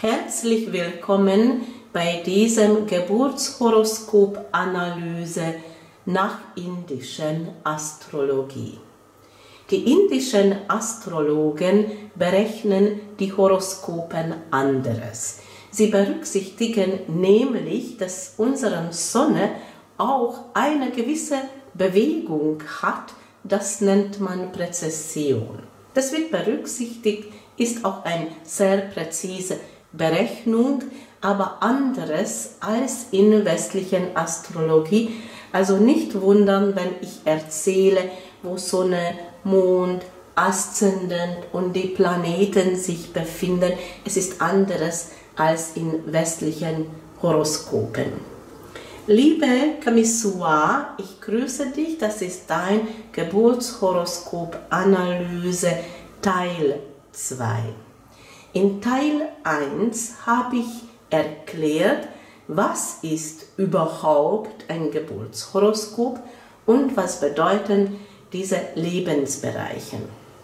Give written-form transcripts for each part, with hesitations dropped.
Herzlich willkommen bei diesem Geburtshoroskop-Analyse nach indischen Astrologie. Die indischen Astrologen berechnen die Horoskopen anderes. Sie berücksichtigen nämlich, dass unsere Sonne auch eine gewisse Bewegung hat, das nennt man Präzession. Das wird berücksichtigt, ist auch eine sehr präzise Berechnung, aber anderes als in westlichen Astrologie. Also nicht wundern, wenn ich erzähle, wo Sonne, Mond, Aszendent und die Planeten sich befinden. Es ist anderes als in westlichen Horoskopen. Liebe Kamisua, ich grüße dich, das ist dein Geburtshoroskop-Analyse Teil 2. In Teil 1 habe ich erklärt, was ist überhaupt ein Geburtshoroskop und was bedeuten diese Lebensbereiche.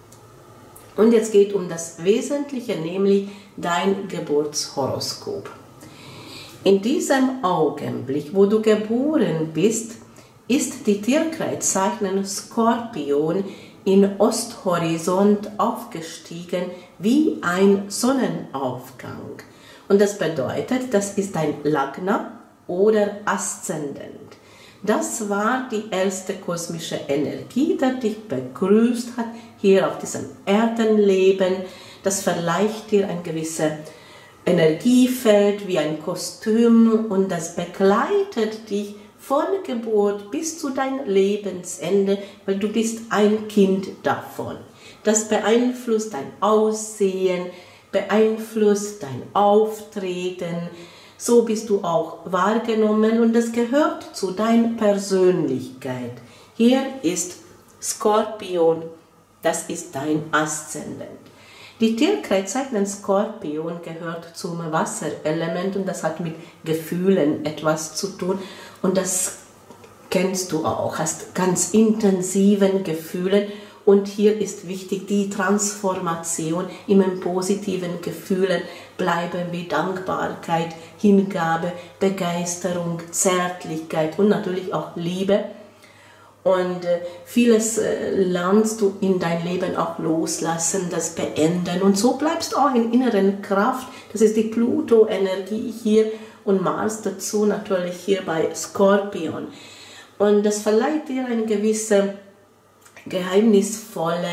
Und jetzt geht es um das Wesentliche, nämlich dein Geburtshoroskop. In diesem Augenblick, wo du geboren bist, ist die Tierkreiszeichen Skorpion in Osthorizont aufgestiegen wie ein Sonnenaufgang. Und das bedeutet, das ist ein Lagna oder Aszendent. Das war die erste kosmische Energie, die dich begrüßt hat, hier auf diesem Erdenleben. Das verleiht dir ein gewisses Energiefeld wie ein Kostüm und das begleitet dich von Geburt bis zu deinem Lebensende, weil du bist ein Kind davon. Das beeinflusst dein Aussehen, beeinflusst dein Auftreten, so bist du auch wahrgenommen und das gehört zu deiner Persönlichkeit. Hier ist Skorpion, das ist dein Aszendent. Die Tierkreiszeichen Skorpion gehört zum Wasserelement und das hat mit Gefühlen etwas zu tun und das kennst du auch, hast ganz intensiven Gefühlen und hier ist wichtig die Transformation im positiven Gefühlen bleiben wie Dankbarkeit, Hingabe, Begeisterung, Zärtlichkeit und natürlich auch Liebe. Und vieles lernst du in dein Leben auch loslassen, das beenden. Und so bleibst du auch in inneren Kraft. Das ist die Pluto-Energie hier und Mars dazu natürlich hier bei Skorpion. Und das verleiht dir ein gewisses geheimnisvolle,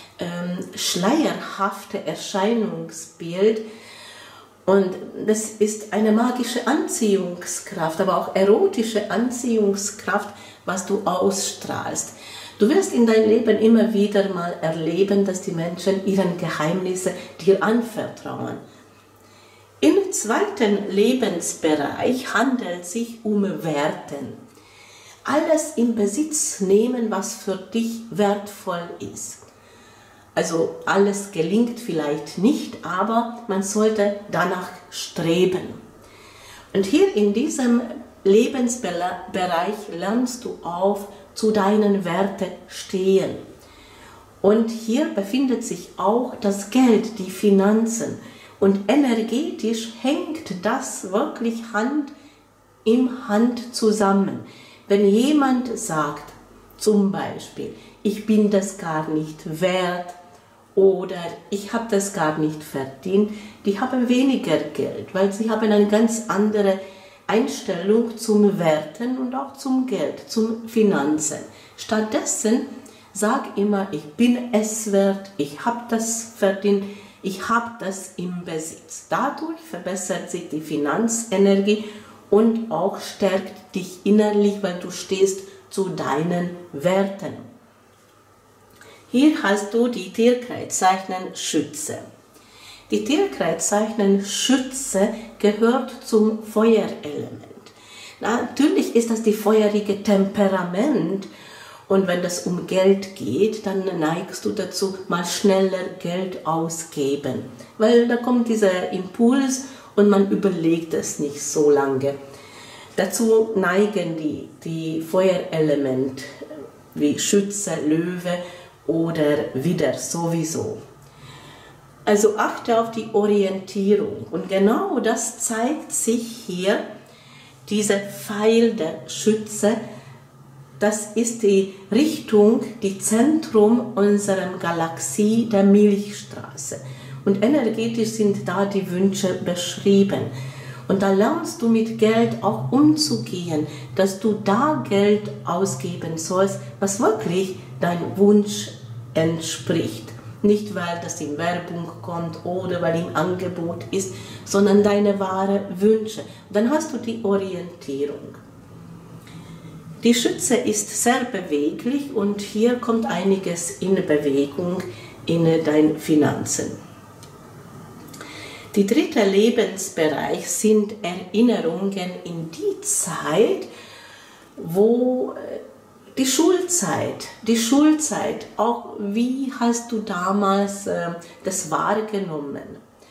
schleierhafte Erscheinungsbild. Und das ist eine magische Anziehungskraft, aber auch erotische Anziehungskraft, was du ausstrahlst. Du wirst in deinem Leben immer wieder mal erleben, dass die Menschen ihren Geheimnisse dir anvertrauen. Im zweiten Lebensbereich handelt es sich um Werten. Alles in Besitz nehmen, was für dich wertvoll ist. Also alles gelingt vielleicht nicht, aber man sollte danach streben. Und hier in diesem Lebensbereich lernst du auf, zu deinen Werten stehen. Und hier befindet sich auch das Geld, die Finanzen. Und energetisch hängt das wirklich Hand in Hand zusammen. Wenn jemand sagt, zum Beispiel, ich bin das gar nicht wert oder ich habe das gar nicht verdient, die haben weniger Geld, weil sie haben eine ganz andere Einstellung zum Werten und auch zum Geld, zum Finanzen. Stattdessen sag immer, ich bin es wert, ich habe das verdient, ich habe das im Besitz. Dadurch verbessert sich die Finanzenergie und auch stärkt dich innerlich, weil du stehst zu deinen Werten. Hier hast du die Tierkreiszeichen Schütze. Die Tierkreiszeichen Schütze gehört zum Feuerelement. Natürlich ist das die feurige Temperament und wenn das um Geld geht, dann neigst du dazu, mal schneller Geld ausgeben, weil da kommt dieser Impuls und man überlegt es nicht so lange. Dazu neigen die Feuerelemente wie Schütze, Löwe oder Widder sowieso. Also achte auf die Orientierung und genau das zeigt sich hier, dieser Pfeil der Schütze, das ist die Richtung, die Zentrum unserer Galaxie, der Milchstraße. Und energetisch sind da die Wünsche beschrieben. Und da lernst du mit Geld auch umzugehen, dass du da Geld ausgeben sollst, was wirklich deinem Wunsch entspricht. Nicht, weil das in Werbung kommt oder weil im Angebot ist, sondern deine wahren Wünsche. Dann hast du die Orientierung. Die Schütze ist sehr beweglich und hier kommt einiges in Bewegung in deinen Finanzen. Der dritte Lebensbereich sind Erinnerungen in die Zeit, wo die Schulzeit, auch wie hast du damals das wahrgenommen?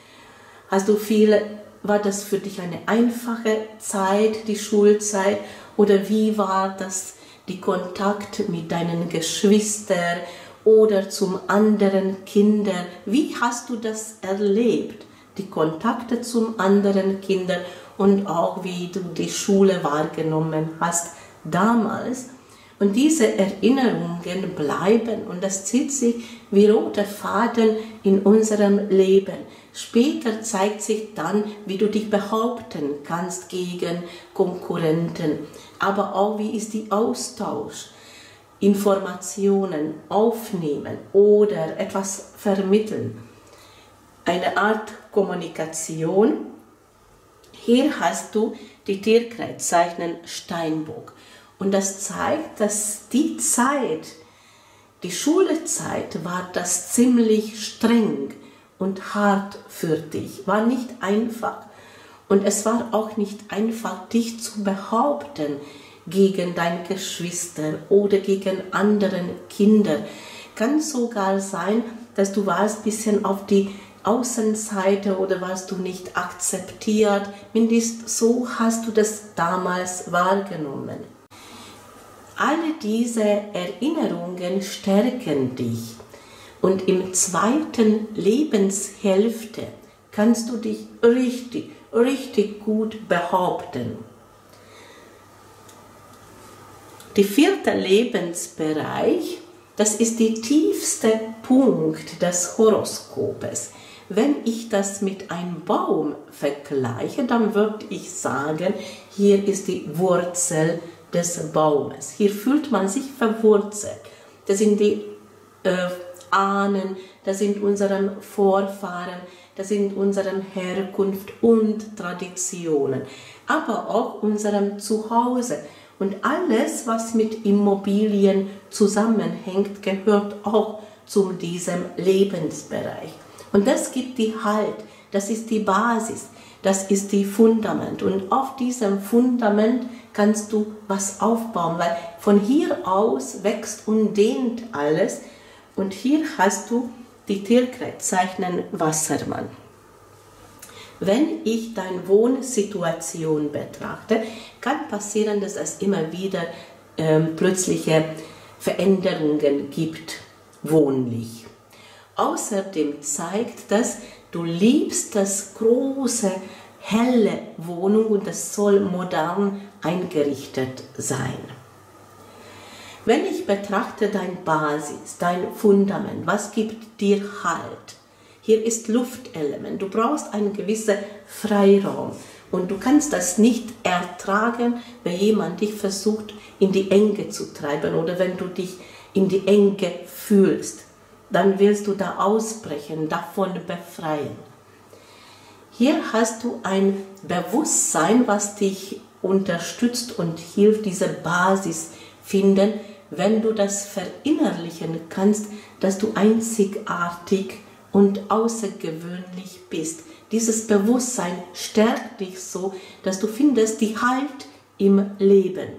War das für dich eine einfache Zeit, die Schulzeit, oder wie war das die Kontakt mit deinen Geschwistern oder zum anderen Kindern? Wie hast du das erlebt, die Kontakte zum anderen Kindern und auch wie du die Schule wahrgenommen hast damals? Und diese Erinnerungen bleiben und das zieht sich wie roter Faden in unserem Leben. Später zeigt sich dann, wie du dich behaupten kannst gegen Konkurrenten, aber auch wie ist der Austausch, Informationen aufnehmen oder etwas vermitteln. Eine Art Kommunikation. Hier hast du die Tierkreiszeichen Steinbock. Und das zeigt, dass die Zeit, die Schulzeit, war das ziemlich streng und hart für dich. War nicht einfach. Und es war auch nicht einfach, dich zu behaupten gegen deine Geschwister oder gegen andere Kinder. Kann sogar sein, dass du warst ein bisschen auf die Außenseite oder warst du nicht akzeptiert. Mindestens so hast du das damals wahrgenommen. Alle diese Erinnerungen stärken dich und im zweiten Lebenshälfte kannst du dich richtig gut behaupten. Der vierte Lebensbereich, das ist der tiefste Punkt des Horoskopes. Wenn ich das mit einem Baum vergleiche, dann würde ich sagen, hier ist die Wurzel des Baumes. Hier fühlt man sich verwurzelt. Das sind die Ahnen, das sind unsere Vorfahren, das sind unsere Herkunft und Traditionen, aber auch unserem Zuhause. Und alles, was mit Immobilien zusammenhängt, gehört auch zu diesem Lebensbereich. Und das gibt die Halt, das ist die Basis, das ist die Fundament. Und auf diesem Fundament kannst du was aufbauen, weil von hier aus wächst und dehnt alles. Und hier hast du die Tierkreiszeichen Wassermann. Wenn ich deine Wohnsituation betrachte, kann passieren, dass es immer wieder plötzliche Veränderungen gibt, wohnlich. Außerdem zeigt das, du liebst das große, helle Wohnung und das soll modern eingerichtet sein. Wenn ich betrachte deine Basis, dein Fundament, was gibt dir Halt? Hier ist Luftelement, du brauchst einen gewissen Freiraum und du kannst das nicht ertragen, wenn jemand dich versucht in die Enge zu treiben oder wenn du dich in die Enge fühlst, dann willst du da ausbrechen, davon befreien. Hier hast du ein Bewusstsein, was dich unterstützt und hilft, diese Basis finden, wenn du das verinnerlichen kannst, dass du einzigartig und außergewöhnlich bist. Dieses Bewusstsein stärkt dich so, dass du findest die Halt im Leben.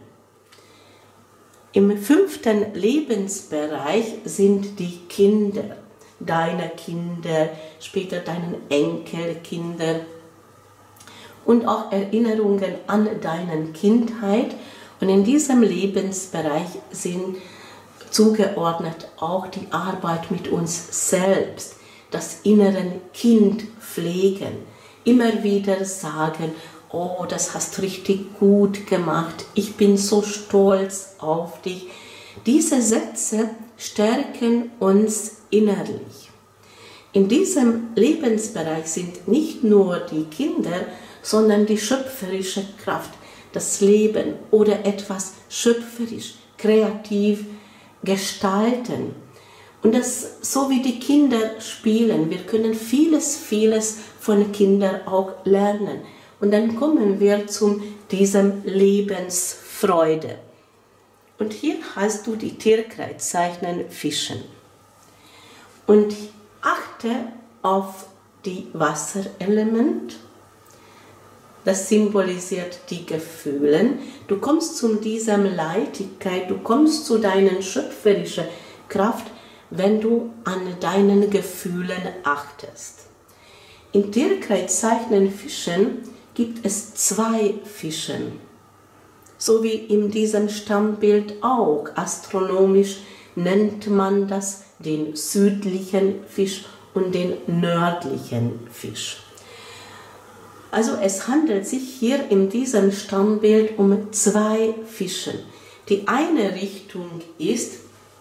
Im 5. Lebensbereich sind die Kinder, deine Kinder, später deine Enkelkinder und auch Erinnerungen an deine Kindheit. Und in diesem Lebensbereich sind zugeordnet auch die Arbeit mit uns selbst. das innere Kind pflegen, immer wieder sagen, oh, das hast du richtig gut gemacht, ich bin so stolz auf dich. Diese Sätze stärken uns innerlich. In diesem Lebensbereich sind nicht nur die Kinder, sondern die schöpferische Kraft, das Leben oder etwas schöpferisch, kreativ gestalten. Und das, so wie die Kinder spielen, wir können vieles von Kindern auch lernen. Und dann kommen wir zu diesem Lebensfreude. Und hier hast du die Tierkreiszeichen Fischen. Und achte auf die Wasserelement. Das symbolisiert die Gefühle. Du kommst zu dieser Leichtigkeit, du kommst zu deiner schöpferischen Kraft, wenn du an deinen Gefühlen achtest. In Tierkreiszeichen Fischen gibt es 2 Fischen, so wie in diesem Stammbild auch. Astronomisch nennt man das den südlichen Fisch und den nördlichen Fisch. Also es handelt sich hier in diesem Stammbild um 2 Fische. Die eine Richtung ist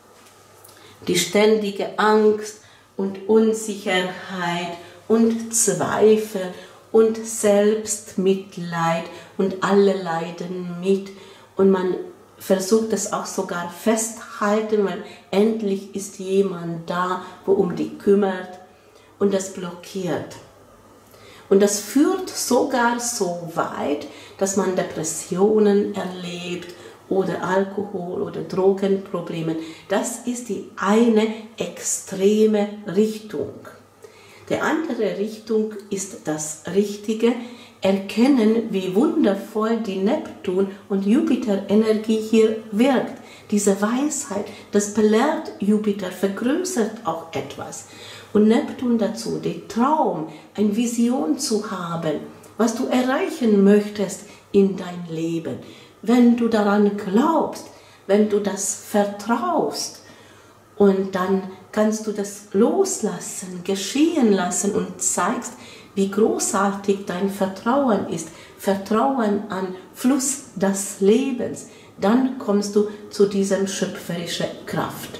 die ständige Angst und Unsicherheit und Zweifel und Selbstmitleid und alle leiden mit und man versucht es auch sogar festhalten, weil endlich ist jemand da, wo um die kümmert und das blockiert. Und das führt sogar so weit, dass man Depressionen erlebt oder Alkohol- oder Drogenprobleme. Das ist die eine extreme Richtung. Die andere Richtung ist das Richtige, erkennen, wie wundervoll die Neptun- und Jupiter-Energie hier wirkt. Diese Weisheit, das belehrt Jupiter, vergrößert auch etwas. Und Neptun dazu, den Traum, eine Vision zu haben, was du erreichen möchtest in dein Leben. Wenn du daran glaubst, wenn du das vertraust und dann kannst du das loslassen, geschehen lassen und zeigst, wie großartig dein Vertrauen ist. Vertrauen an Fluss des Lebens. Dann kommst du zu dieser schöpferischen Kraft.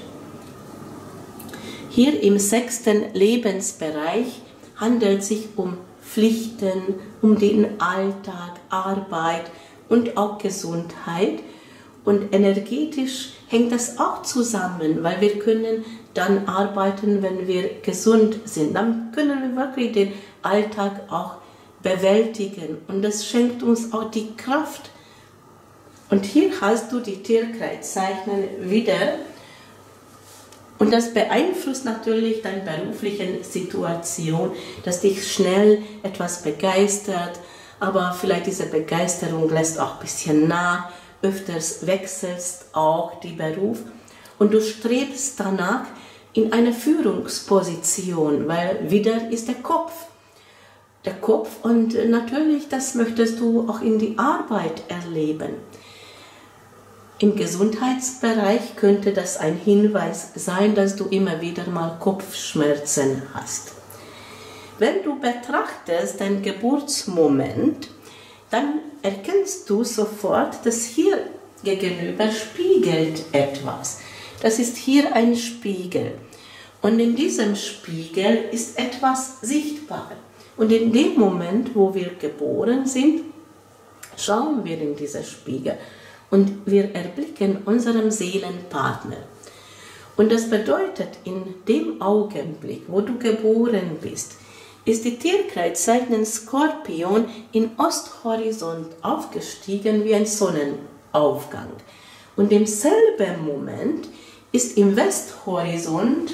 Hier im 6. Lebensbereich handelt es sich um Pflichten, um den Alltag, Arbeit und auch Gesundheit. Und energetisch hängt das auch zusammen, weil wir können dann arbeiten, wenn wir gesund sind. Dann können wir wirklich den Alltag auch bewältigen. Und das schenkt uns auch die Kraft. Und hier hast du die Tierkreiszeichen wieder. Und das beeinflusst natürlich deine berufliche Situation, dass dich schnell etwas begeistert, aber vielleicht diese Begeisterung lässt auch ein bisschen nach, öfters wechselst auch den Beruf und du strebst danach in eine Führungsposition, weil wieder ist der Kopf. Der Kopf und natürlich, das möchtest du auch in die Arbeit erleben. Im Gesundheitsbereich könnte das ein Hinweis sein, dass du immer wieder mal Kopfschmerzen hast. Wenn du betrachtest deinen Geburtsmoment, dann erkennst du sofort, dass hier gegenüber spiegelt etwas. Das ist hier ein Spiegel. Und in diesem Spiegel ist etwas sichtbar. Und in dem Moment, wo wir geboren sind, schauen wir in diesen Spiegel. Und wir erblicken unseren Seelenpartner. Und das bedeutet, in dem Augenblick, wo du geboren bist, ist die Tierkreiszeichen Skorpion in Osthorizont aufgestiegen wie ein Sonnenaufgang. Und im selben Moment ist im Westhorizont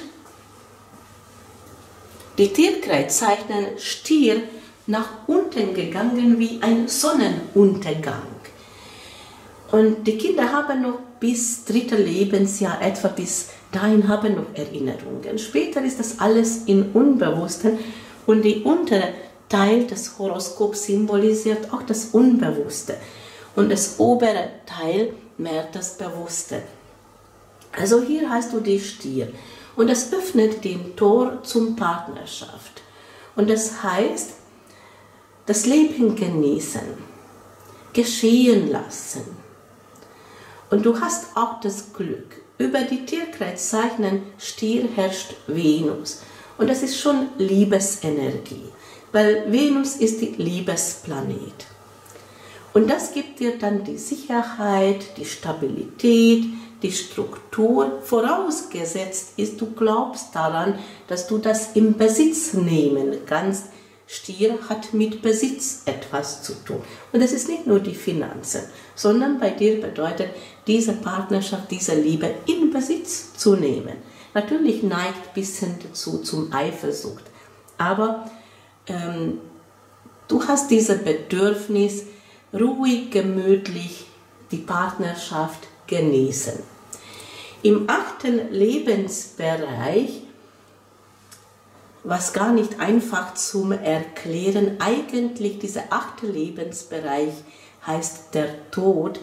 die Tierkreiszeichen Stier nach unten gegangen wie ein Sonnenuntergang. Und die Kinder haben noch bis 3. Lebensjahr, etwa bis dahin, haben noch Erinnerungen. Später ist das alles im Unbewussten und der untere Teil des Horoskops symbolisiert auch das Unbewusste und das obere Teil mehr das Bewusste. Also hier hast du die Stier Und das öffnet den Tor zum Partnerschaft. Und das heißt, das Leben genießen, geschehen lassen. Und du hast auch das Glück. Über die Tierkreiszeichen Stier herrscht Venus. Und das ist schon Liebesenergie, weil Venus ist die Liebesplanet. Und das gibt dir dann die Sicherheit, die Stabilität, die Struktur, vorausgesetzt ist, du glaubst daran, dass du das im Besitz nehmen kannst. Stier hat mit Besitz etwas zu tun. Und es ist nicht nur die Finanzen, sondern bei dir bedeutet diese Partnerschaft, diese Liebe in Besitz zu nehmen. Natürlich neigt ein bisschen dazu zum Eifersucht, aber du hast dieses Bedürfnis, ruhig, gemütlich die Partnerschaft genießen. Im 8. Lebensbereich, was gar nicht einfach zum Erklären, eigentlich dieser 8. Lebensbereich heißt der Tod,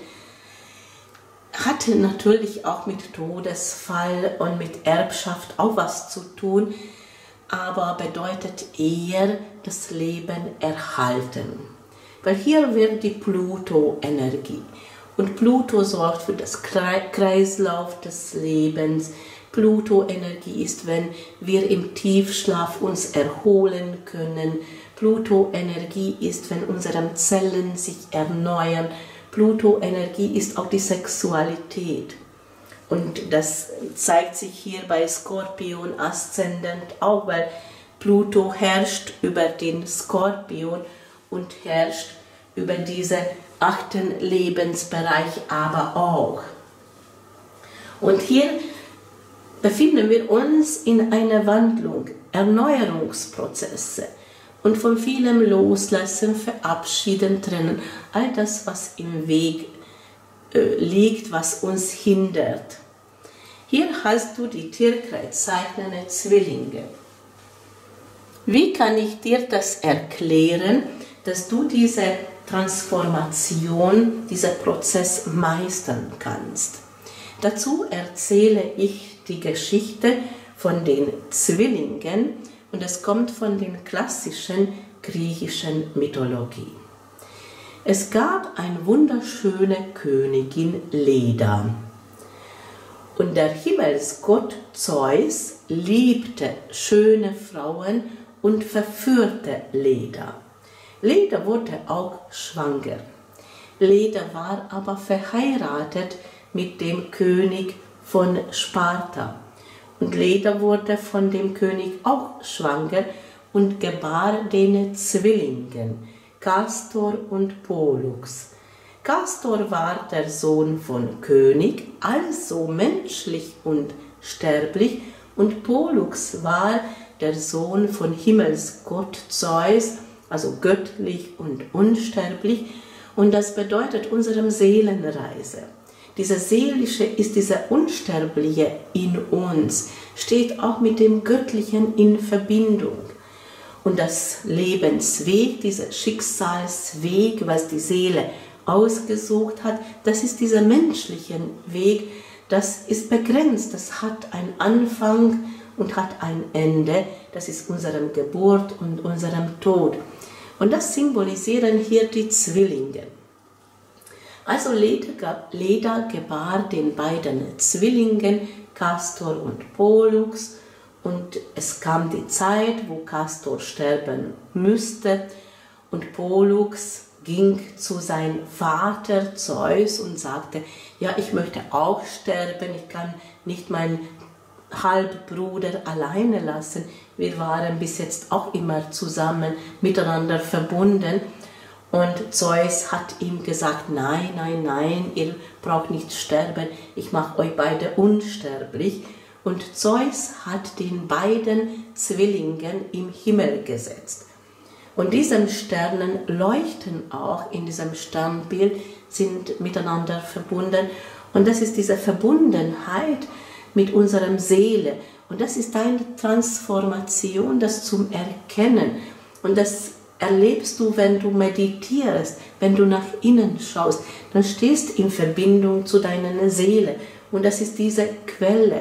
hat natürlich auch mit Todesfall und mit Erbschaft auch was zu tun, aber bedeutet eher das Leben erhalten. Weil hier wird die Pluto-Energie. Und Pluto sorgt für das Kreislauf des Lebens. Pluto-Energie ist, wenn wir im Tiefschlaf uns erholen können. Pluto-Energie ist, wenn unsere Zellen sich erneuern. Pluto-Energie ist auch die Sexualität. Und das zeigt sich hier bei Skorpion Aszendent auch, weil Pluto herrscht über den Skorpion und herrscht über diesen 8. Lebensbereich aber auch. Und hier befinden wir uns in einer Wandlung, Erneuerungsprozesse und von vielem Loslassen, Verabschieden, Trennen, all das, was im Weg liegt, was uns hindert. Hier hast du die Tierkreiszeichen Zwillinge. Wie kann ich dir das erklären, dass du diese Transformation, diesen Prozess meistern kannst? Dazu erzähle ich die Geschichte von den Zwillingen und es kommt von der klassischen griechischen Mythologie. Es gab eine wunderschöne Königin Leda und der Himmelsgott Zeus liebte schöne Frauen und verführte Leda. Leda wurde auch schwanger. Leda war aber verheiratet mit dem König von Sparta. Und Leda wurde von dem König auch schwanger und gebar den Zwillingen, Kastor und Pollux. Kastor war der Sohn von König, also menschlich und sterblich, und Pollux war der Sohn von Himmelsgott Zeus, also göttlich und unsterblich. Und das bedeutet unserem Seelenreise. Dieser Seelische ist dieser Unsterbliche in uns, steht auch mit dem Göttlichen in Verbindung. Und das Lebensweg, dieser Schicksalsweg, was die Seele ausgesucht hat, das ist dieser menschliche Weg, das ist begrenzt, das hat einen Anfang und hat ein Ende, das ist unsere Geburt und unserem Tod. Und das symbolisieren hier die Zwillinge. Also Leda gebar den beiden Zwillingen, Kastor und Pollux, und es kam die Zeit, wo Kastor sterben müsste, und Pollux ging zu seinem Vater Zeus und sagte, ja, ich möchte auch sterben, ich kann nicht meinen Halbbruder alleine lassen. Wir waren bis jetzt auch immer zusammen miteinander verbunden. Und Zeus hat ihm gesagt, nein, nein, nein, ihr braucht nicht sterben, ich mache euch beide unsterblich. Und Zeus hat den beiden Zwillingen im Himmel gesetzt. Und diese Sternen leuchten auch in diesem Sternbild, sind miteinander verbunden. Und das ist diese Verbundenheit mit unserer Seele. Und das ist eine Transformation, das zum Erkennen. Und das erlebst du, wenn du meditierst, wenn du nach innen schaust. Dann stehst du in Verbindung zu deiner Seele. Und das ist diese Quelle.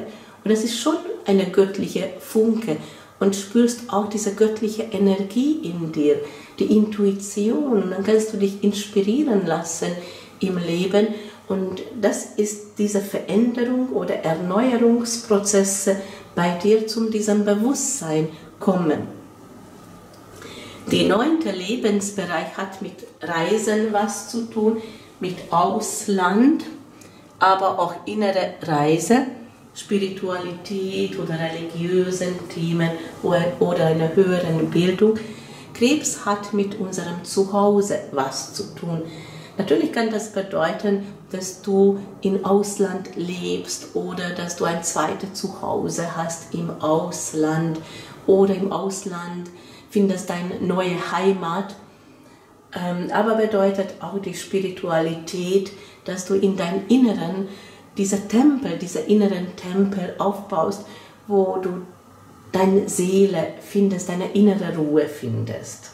Und das ist schon eine göttliche Funke und spürst auch diese göttliche Energie in dir, die Intuition. Und dann kannst du dich inspirieren lassen im Leben. Und das ist diese Veränderung oder Erneuerungsprozesse bei dir zu diesem Bewusstsein kommen. Der 9. Lebensbereich hat mit Reisen was zu tun, mit Ausland, aber auch innere Reise, Spiritualität oder religiösen Themen oder einer höheren Bildung. Krebs hat mit unserem Zuhause was zu tun. Natürlich kann das bedeuten, dass du im Ausland lebst oder dass du ein zweites Zuhause hast im Ausland oder im Ausland findest deine neue Heimat. Aber bedeutet auch die Spiritualität, dass du in deinem Inneren diese inneren Tempel aufbaust, wo du deine Seele findest, deine innere Ruhe findest.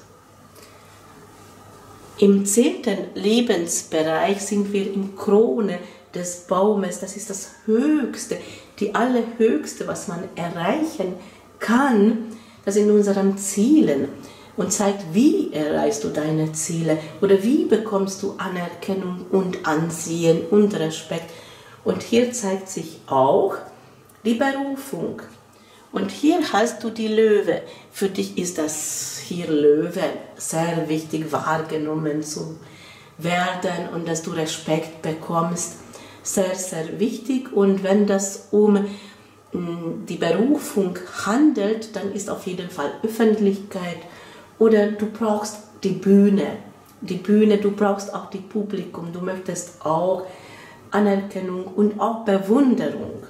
Im 10. Lebensbereich sind wir im Krone des Baumes. Das ist das Höchste, die allerhöchste, was man erreichen kann. Das sind unsere Ziele und zeigt, wie erreichst du deine Ziele oder wie bekommst du Anerkennung und Ansehen und Respekt. Und hier zeigt sich auch die Berufung. Und hier hast du die Löwe. Für dich ist das hier Löwe sehr wichtig wahrgenommen zu werden und dass du Respekt bekommst. Sehr, sehr wichtig. Und wenn das um die Berufung handelt, dann ist auf jeden Fall Öffentlichkeit oder du brauchst die Bühne. Die Bühne, du brauchst auch die Publikum. Du möchtest auch Anerkennung und auch Bewunderung.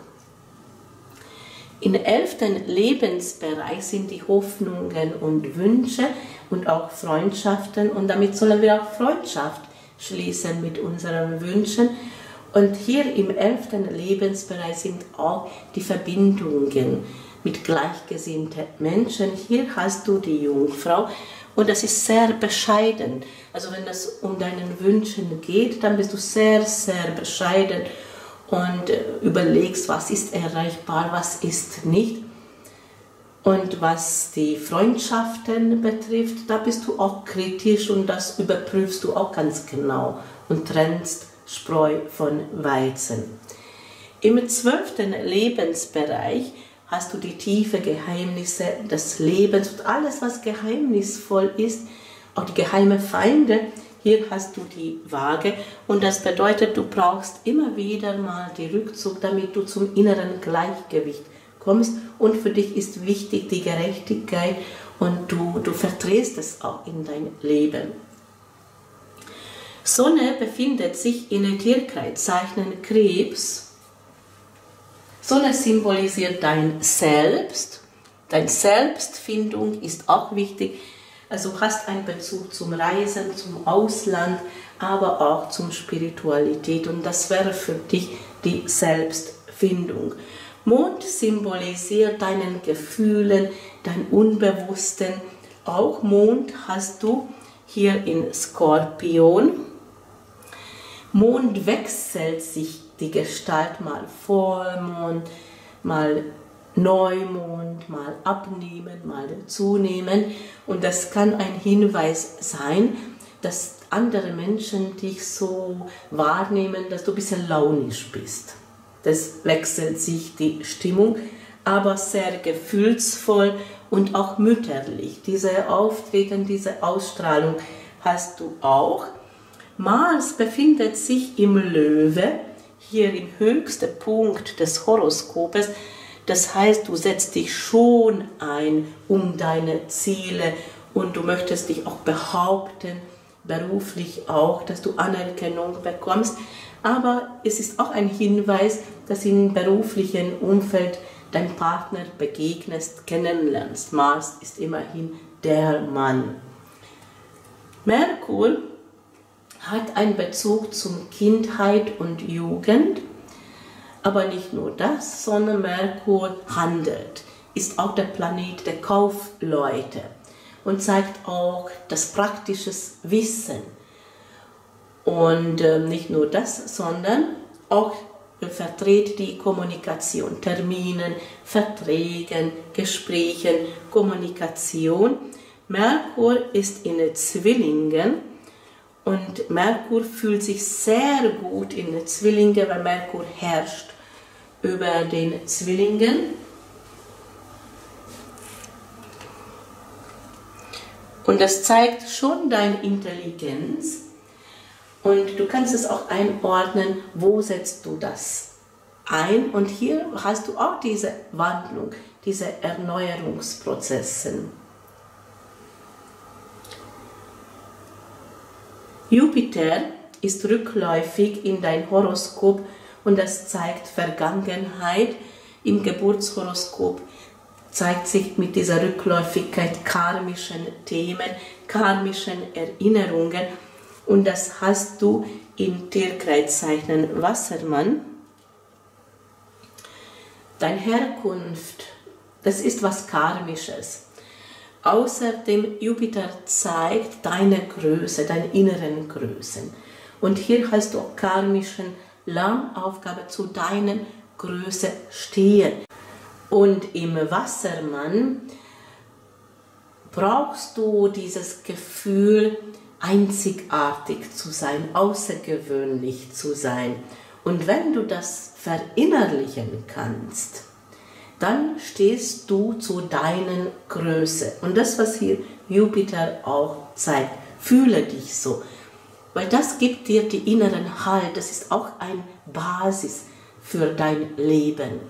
Im 11. Lebensbereich sind die Hoffnungen und Wünsche und auch Freundschaften und damit sollen wir auch Freundschaft schließen mit unseren Wünschen. Und hier im 11. Lebensbereich sind auch die Verbindungen mit gleichgesinnten Menschen. Hier hast du die Jungfrau und das ist sehr bescheiden. Also wenn es um deinen Wünschen geht, dann bist du sehr, sehr bescheiden und überlegst, was ist erreichbar, was ist nicht. Und was die Freundschaften betrifft, da bist du auch kritisch und das überprüfst du auch ganz genau und trennst Spreu von Weizen. Im 12. Lebensbereich hast du die tiefen Geheimnisse des Lebens und alles, was geheimnisvoll ist, auch die geheimen Feinde. Hier hast du die Waage und das bedeutet, du brauchst immer wieder mal den Rückzug, damit du zum inneren Gleichgewicht kommst. Und für dich ist wichtig die Gerechtigkeit und du vertretst es auch in dein Leben. Sonne befindet sich in der Tierkreiszeichen Krebs. Sonne symbolisiert dein Selbst. Deine Selbstfindung ist auch wichtig. Also du hast einen Bezug zum Reisen, zum Ausland, aber auch zum Spiritualität. Und das wäre für dich die Selbstfindung. Mond symbolisiert deinen Gefühlen, dein Unbewussten. Auch Mond hast du hier in Skorpion. Mond wechselt sich die Gestalt, mal Vollmond, mal Neumond, mal abnehmen, mal zunehmen. Und das kann ein Hinweis sein, dass andere Menschen dich so wahrnehmen, dass du ein bisschen launisch bist. Das wechselt sich die Stimmung, aber sehr gefühlsvoll und auch mütterlich. Diese Auftreten, diese Ausstrahlung hast du auch. Mars befindet sich im Löwe, hier im höchsten Punkt des Horoskopes. Das heißt, du setzt dich schon ein um deine Ziele und du möchtest dich auch behaupten, beruflich auch, dass du Anerkennung bekommst. Aber es ist auch ein Hinweis, dass im beruflichen Umfeld dein Partner begegnest, kennenlernst. Mars ist immerhin der Mann. Merkur hat einen Bezug zum Kindheit und Jugend. Aber nicht nur das, sondern Merkur handelt, ist auch der Planet der Kaufleute und zeigt auch das praktische Wissen. Und nicht nur das, sondern auch vertritt die Kommunikation, Terminen, Verträgen, Gesprächen, Kommunikation. Merkur ist in Zwillingen und Merkur fühlt sich sehr gut in Zwillinge, weil Merkur herrscht über den Zwillingen. Und das zeigt schon deine Intelligenz. Und du kannst es auch einordnen, wo setzt du das ein. Und hier hast du auch diese Wandlung, diese Erneuerungsprozesse. Jupiter ist rückläufig in dein Horoskop und das zeigt Vergangenheit. Im Geburtshoroskop zeigt sich mit dieser Rückläufigkeit karmischen Themen, karmischen Erinnerungen. Und das hast du im Tierkreiszeichen Wassermann. Deine Herkunft, das ist was Karmisches. Außerdem Jupiter zeigt deine Größe, deine inneren Größen. Und hier hast du auch karmischen Lernaufgabe zu deiner Größe stehen. Und im Wassermann brauchst du dieses Gefühl, einzigartig zu sein, außergewöhnlich zu sein. Und wenn du das verinnerlichen kannst, dann stehst du zu deiner Größe. Und das, was hier Jupiter auch zeigt, fühle dich so. Weil das gibt dir die inneren Halt, das ist auch eine Basis für dein Leben.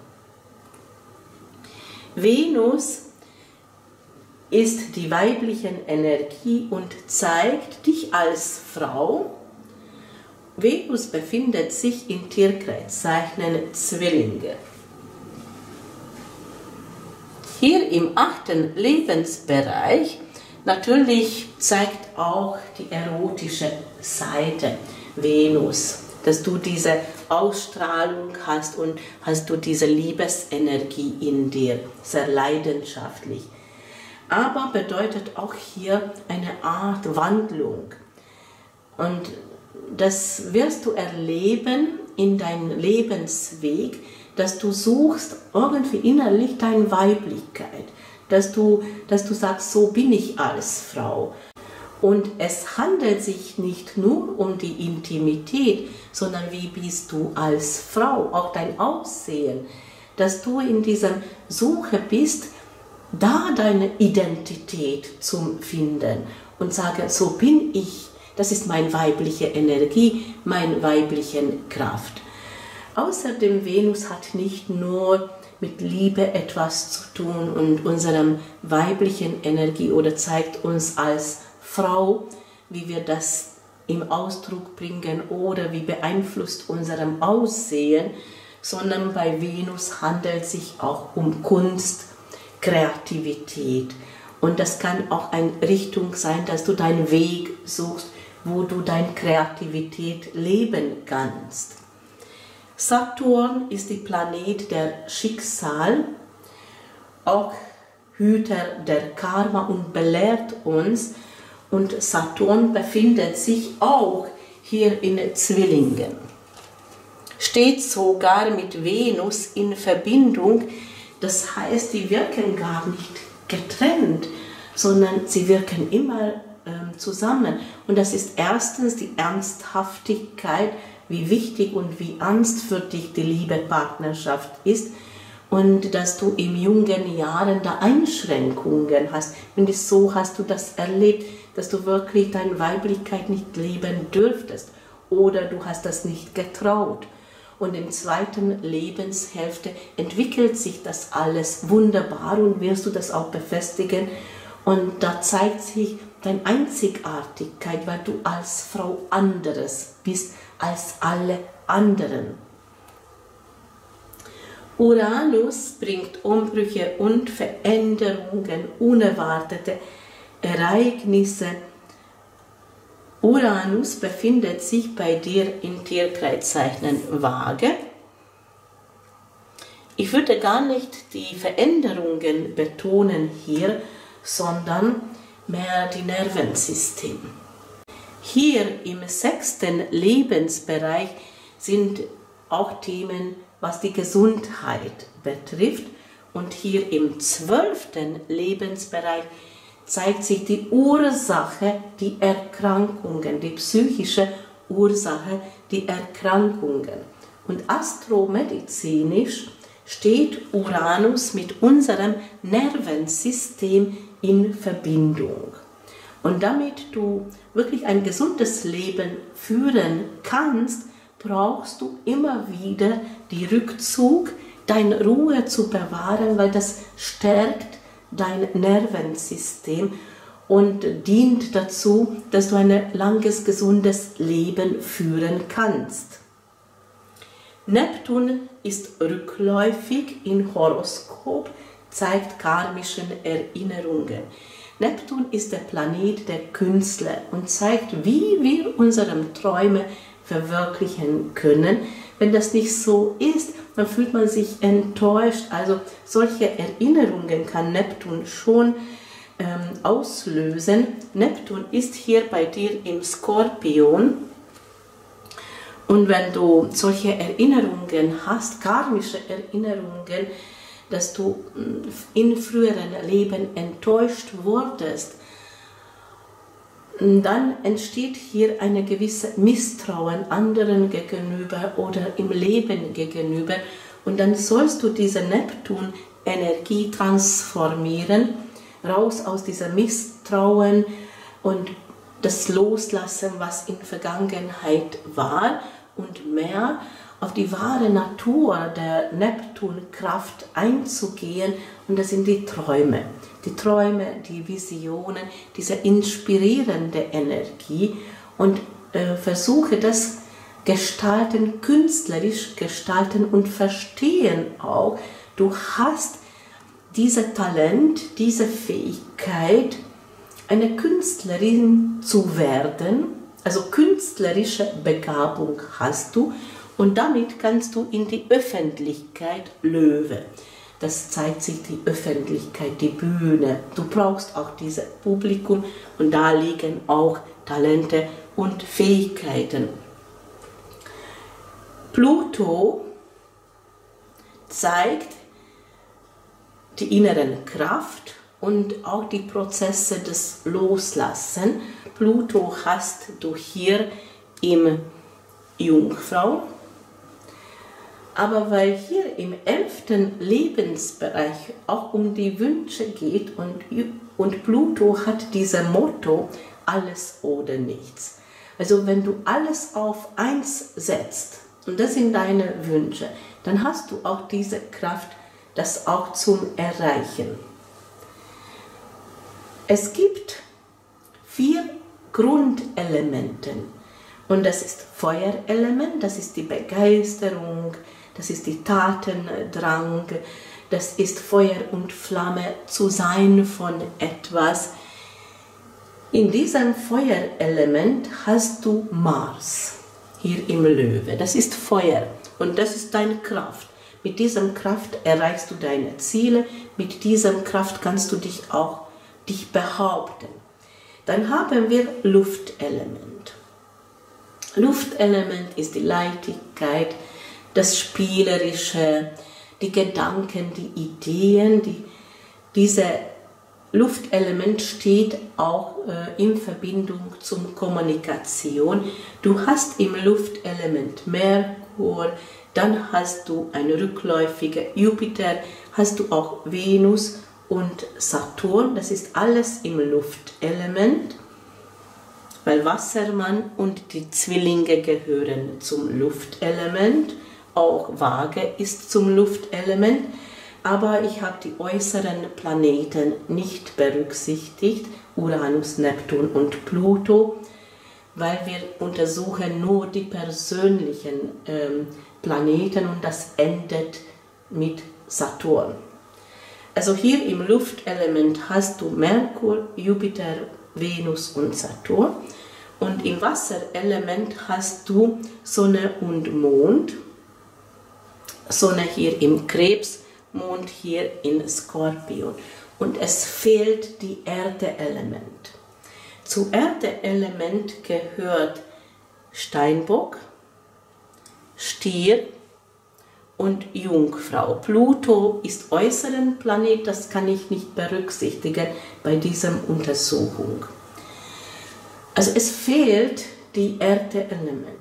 Venus ist die weibliche Energie und zeigt dich als Frau. Venus befindet sich im Tierkreiszeichen Zwillinge. Hier im 8. Lebensbereich natürlich zeigt auch die erotische Seite Venus, dass du diese Ausstrahlung hast und hast du diese Liebesenergie in dir, sehr leidenschaftlich. Aber bedeutet auch hier eine Art Wandlung. Und das wirst du erleben in deinem Lebensweg, dass du suchst irgendwie innerlich deine Weiblichkeit, dass du sagst, so bin ich als Frau. Und es handelt sich nicht nur um die Intimität, sondern wie bist du als Frau, auch dein Aussehen, dass du in dieser Suche bist, da deine Identität zu finden und sage, so bin ich, das ist meine weibliche Energie, meine weibliche Kraft. Außerdem Venus hat nicht nur mit Liebe etwas zu tun und unserer weiblichen Energie oder zeigt uns als Frau, wie wir das im Ausdruck bringen oder wie beeinflusst unserem Aussehen, sondern bei Venus handelt es sich auch um Kunst, Kreativität. Und das kann auch eine Richtung sein, dass du deinen Weg suchst, wo du deine Kreativität leben kannst. Saturn ist der Planet der Schicksal, auch Hüter der Karma und belehrt uns. Und Saturn befindet sich auch hier in Zwillingen. Steht sogar mit Venus in Verbindung, das heißt, die wirken gar nicht getrennt, sondern sie wirken immer zusammen. Und das ist erstens die Ernsthaftigkeit, wie wichtig und wie ernst für dich die Liebe-Partnerschaft ist und dass du in jungen Jahren da Einschränkungen hast. Und so hast du das erlebt, dass du wirklich deine Weiblichkeit nicht leben dürftest oder du hast das nicht getraut. Und in der zweiten Lebenshälfte entwickelt sich das alles wunderbar und wirst du das auch befestigen. Und da zeigt sich deine Einzigartigkeit, weil du als Frau anderes bist als alle anderen. Uranus bringt Umbrüche und Veränderungen, unerwartete Ereignisse. Uranus befindet sich bei dir im Tierkreiszeichen Waage. Ich würde gar nicht die Veränderungen betonen hier, sondern mehr die Nervensystem. Hier im 6. Lebensbereich sind auch Themen, was die Gesundheit betrifft. Und hier im 12. Lebensbereich zeigt sich die Ursache, die Erkrankungen, die psychische Ursache, die Erkrankungen. Und astromedizinisch steht Uranus mit unserem Nervensystem in Verbindung. Und damit du wirklich ein gesundes Leben führen kannst, brauchst du immer wieder den Rückzug, deine Ruhe zu bewahren, weil das stärkt dein Nervensystem und dient dazu, dass du ein langes, gesundes Leben führen kannst. Neptun ist rückläufig im Horoskop, zeigt karmische Erinnerungen. Neptun ist der Planet der Künstler und zeigt, wie wir unsere Träume verwirklichen können. Wenn das nicht so ist, dann fühlt man sich enttäuscht. Also solche Erinnerungen kann Neptun schon auslösen. Neptun ist hier bei dir im Skorpion. Und wenn du solche Erinnerungen hast, karmische Erinnerungen, dass du in früheren Leben enttäuscht wurdest, dann entsteht hier eine gewisse Misstrauen anderen gegenüber oder im Leben gegenüber. Und dann sollst du diese Neptun-Energie transformieren, raus aus dieser Misstrauen und das Loslassen, was in Vergangenheit war, und mehr auf die wahre Natur der Neptunkraft einzugehen. Und das sind die Träume. Die Träume, die Visionen, diese inspirierende Energie. Und versuche das gestalten, künstlerisch gestalten und verstehen auch. Du hast dieses Talent, diese Fähigkeit, eine Künstlerin zu werden. Also künstlerische Begabung hast du. Und damit kannst du in die Öffentlichkeit Löwe. Das zeigt sich die Öffentlichkeit, die Bühne. Du brauchst auch dieses Publikum und da liegen auch Talente und Fähigkeiten. Pluto zeigt die inneren Kraft und auch die Prozesse des Loslassen. Pluto hast du hier im Jungfrau. Aber weil hier im 11. Lebensbereich auch um die Wünsche geht und Pluto hat dieses Motto, alles oder nichts. Also wenn du alles auf eins setzt und das sind deine Wünsche, dann hast du auch diese Kraft, das auch zum Erreichen. Es gibt 4 Grundelemente und das ist Feuerelement, das ist die Begeisterung, das ist die Tatendrang, das ist Feuer und Flamme zu sein von etwas. In diesem Feuerelement hast du Mars, hier im Löwe. Das ist Feuer und das ist deine Kraft. Mit dieser Kraft erreichst du deine Ziele, mit dieser Kraft kannst du dich behaupten. Dann haben wir Luftelement. Luftelement ist die Leichtigkeit, das Spielerische, die Gedanken, die Ideen. Diese Luftelement steht auch in Verbindung zur Kommunikation. Du hast im Luftelement Merkur, dann hast du einen rückläufigen Jupiter, hast du auch Venus und Saturn. Das ist alles im Luftelement, weil Wassermann und die Zwillinge gehören zum Luftelement. Auch Waage ist zum Luftelement, aber ich habe die äußeren Planeten nicht berücksichtigt, Uranus, Neptun und Pluto, weil wir untersuchen nur die persönlichen Planeten und das endet mit Saturn. Also hier im Luftelement hast du Merkur, Jupiter, Venus und Saturn und im Wasserelement hast du Sonne und Mond. Sonne hier im Krebs, Mond hier in Skorpion. Und es fehlt die Erde-Element. Zu Erde-Element gehört Steinbock, Stier und Jungfrau. Pluto ist äußeren Planet, das kann ich nicht berücksichtigen bei dieser Untersuchung. Also es fehlt die Erde-Element.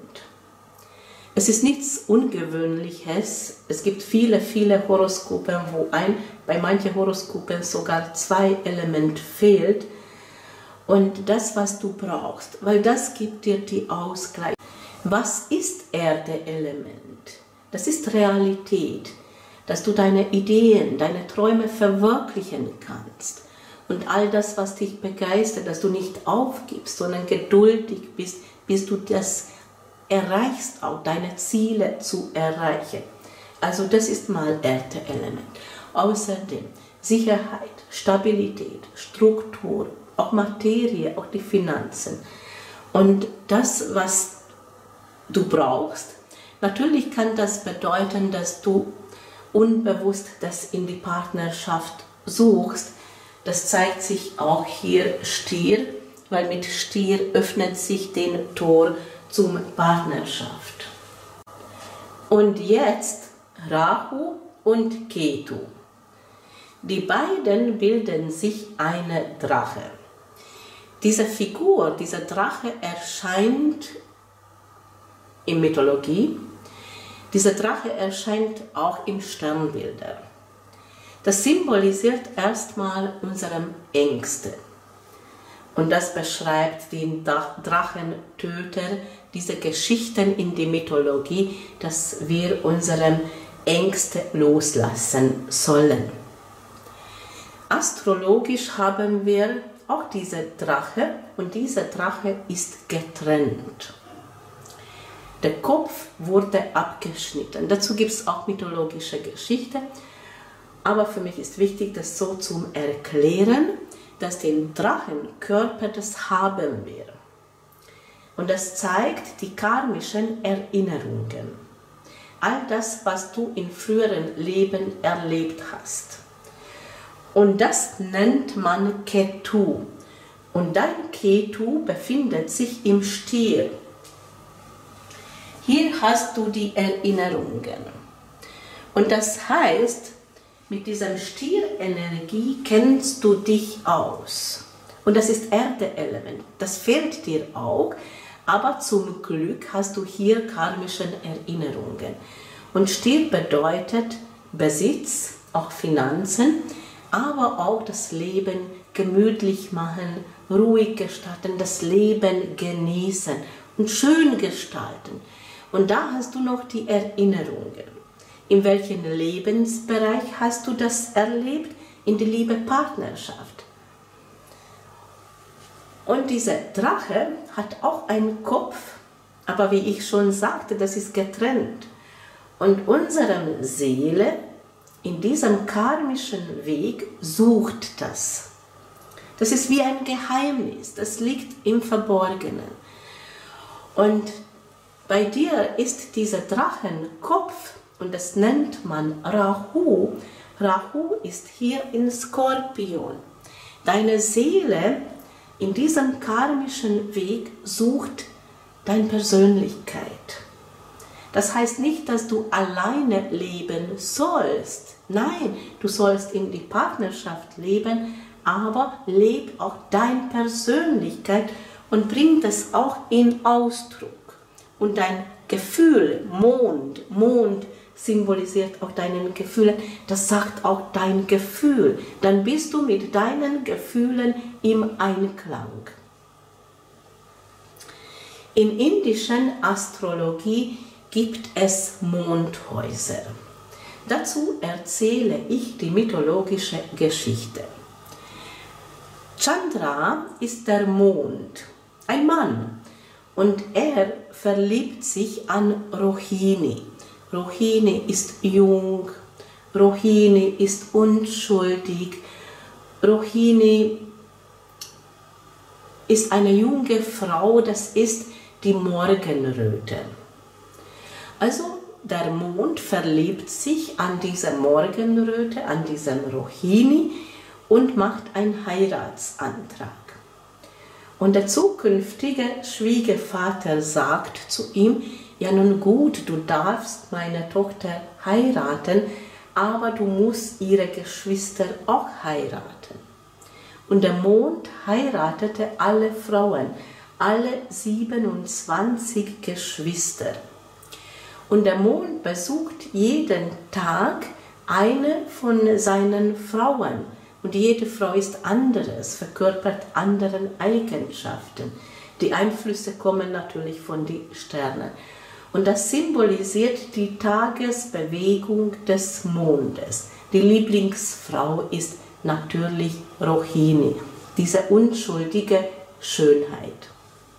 Es ist nichts Ungewöhnliches. Es gibt viele Horoskope, wo bei manchen Horoskopen sogar 2 Elemente fehlt. Und das, was du brauchst, weil das gibt dir die Ausgleich. Was ist Erde-Element? Das ist Realität, dass du deine Ideen, deine Träume verwirklichen kannst. Und all das, was dich begeistert, dass du nicht aufgibst, sondern geduldig bist, bis du das erreichst, auch deine Ziele zu erreichen. Also das ist mal Erde-Element. Außerdem Sicherheit, Stabilität, Struktur, auch Materie, auch die Finanzen. Und das, was du brauchst, natürlich kann das bedeuten, dass du unbewusst das in die Partnerschaft suchst. Das zeigt sich auch hier Stier, weil mit Stier öffnet sich den Tor zum Partnerschaft. Und jetzt Rahu und Ketu. Die beiden bilden sich eine Drache. Diese Figur, dieser Drache erscheint in Mythologie. Dieser Drache erscheint auch in Sternbildern. Das symbolisiert erstmal unsere Ängste. Und das beschreibt den Drachentöter, diese Geschichten in der Mythologie, dass wir unsere Ängste loslassen sollen. Astrologisch haben wir auch diese Drache und dieser Drache ist getrennt. Der Kopf wurde abgeschnitten. Dazu gibt es auch mythologische Geschichten. Aber für mich ist wichtig, das so zu erklären, dass den Drachenkörper das haben wir. Und das zeigt die karmischen Erinnerungen. All das, was du in früheren Leben erlebt hast. Und das nennt man Ketu. Und dein Ketu befindet sich im Stier. Hier hast du die Erinnerungen. Und das heißt, mit dieser Stierenergie kennst du dich aus. Und das ist Erde-Element. Das fehlt dir auch, aber zum Glück hast du hier karmische Erinnerungen. Und Stier bedeutet Besitz, auch Finanzen, aber auch das Leben gemütlich machen, ruhig gestalten, das Leben genießen und schön gestalten. Und da hast du noch die Erinnerungen. In welchem Lebensbereich hast du das erlebt? In der Liebe-Partnerschaft. Und dieser Drache hat auch einen Kopf, aber wie ich schon sagte, das ist getrennt. Und unsere Seele in diesem karmischen Weg sucht das. Das ist wie ein Geheimnis, das liegt im Verborgenen. Und bei dir ist dieser Drachenkopf, und das nennt man Rahu. Rahu ist hier in Skorpion. Deine Seele in diesem karmischen Weg sucht deine Persönlichkeit. Das heißt nicht, dass du alleine leben sollst. Nein, du sollst in die Partnerschaft leben, aber leb auch deine Persönlichkeit und bring das auch in Ausdruck. Und dein Gefühl, Mond symbolisiert auch deine Gefühle, das sagt auch dein Gefühl. Dann bist du mit deinen Gefühlen im Einklang. In indischen Astrologie gibt es Mondhäuser. Dazu erzähle ich die mythologische Geschichte. Chandra ist der Mond, ein Mann, und er verliebt sich an Rohini. Rohini ist jung, Rohini ist unschuldig, Rohini ist eine junge Frau, das ist die Morgenröte. Also der Mond verliebt sich an dieser Morgenröte, an diesem Rohini und macht einen Heiratsantrag. Und der zukünftige Schwiegervater sagt zu ihm, ja nun gut, du darfst meine Tochter heiraten, aber du musst ihre Geschwister auch heiraten. Und der Mond heiratete alle Frauen, alle 27 Geschwister. Und der Mond besucht jeden Tag eine von seinen Frauen. Und jede Frau ist anderes, verkörpert anderen Eigenschaften. Die Einflüsse kommen natürlich von den Sternen. Und das symbolisiert die Tagesbewegung des Mondes. Die Lieblingsfrau ist natürlich Rohini, diese unschuldige Schönheit.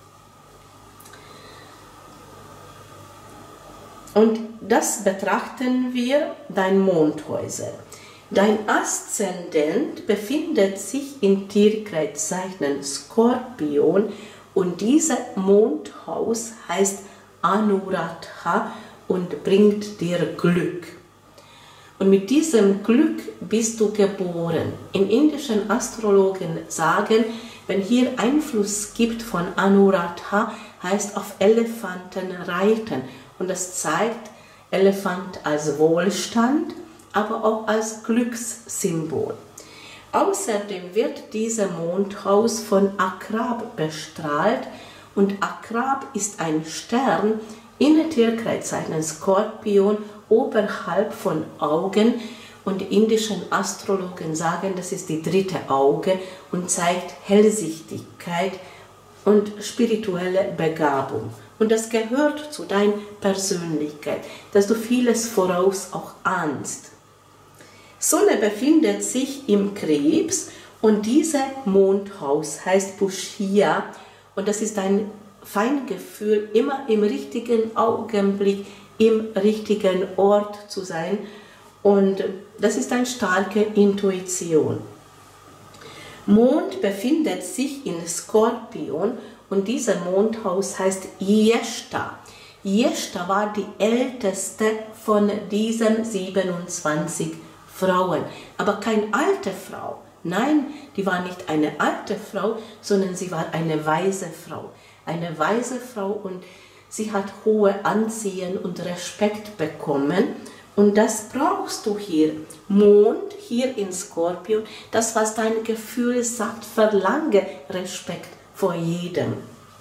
Und das betrachten wir, dein Mondhäuser. Dein Aszendent befindet sich im Tierkreiszeichen Skorpion und dieses Mondhaus heißt Anuradha und bringt dir Glück. Und mit diesem Glück bist du geboren. Im indischen Astrologen sagen, wenn hier Einfluss gibt von Anuradha, heißt auf Elefanten reiten. Und das zeigt Elefant als Wohlstand, aber auch als Glückssymbol. Außerdem wird dieses Mondhaus von Akrab bestrahlt und Akrab ist ein Stern in der Tierkreiszeichen Skorpion oberhalb von Augen und die indischen Astrologen sagen, das ist die dritte Auge und zeigt Hellsichtigkeit und spirituelle Begabung. Und das gehört zu deiner Persönlichkeit, dass du vieles voraus auch ahnst. Sonne befindet sich im Krebs und dieses Mondhaus heißt Pushya und das ist ein Feingefühl, immer im richtigen Augenblick, im richtigen Ort zu sein und das ist eine starke Intuition. Mond befindet sich in Skorpion und dieses Mondhaus heißt Jeshta. Jeshta war die älteste von diesen 27 Frauen, aber keine alte Frau. Nein, die war nicht eine alte Frau, sondern sie war eine weise Frau. Eine weise Frau und sie hat hohe Ansehen und Respekt bekommen. Und das brauchst du hier. Mond hier in Skorpion, das, was dein Gefühl sagt, verlange Respekt vor jedem.